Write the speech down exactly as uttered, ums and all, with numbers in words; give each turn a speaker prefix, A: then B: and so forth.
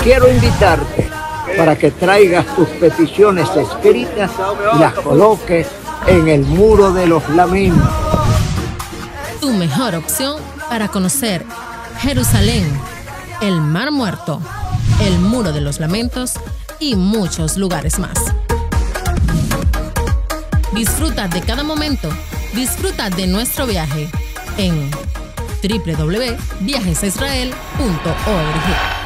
A: quiero invitarte para que traigas tus peticiones escritas y las coloques en el Muro de los Lamentos.
B: Tu mejor opción para conocer Jerusalén, el Mar Muerto, el Muro de los Lamentos y muchos lugares más. Disfruta de cada momento, disfruta de nuestro viaje en w w w punto viajes a israel punto org.